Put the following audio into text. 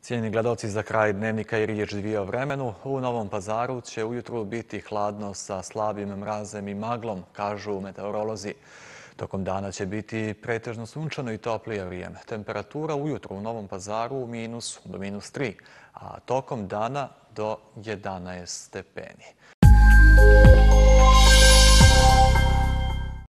Cijenjeni gledalci, za kraj dnevnika i riječ dvije o vremenu. U Novom Pazaru će ujutru biti hladno sa slabim mrazem i maglom, kažu meteorolozi. Tokom dana će biti pretežno sunčano i toplije vrijeme. Temperatura ujutru u Novom Pazaru u -2 do -3, a tokom dana do 11 stepeni.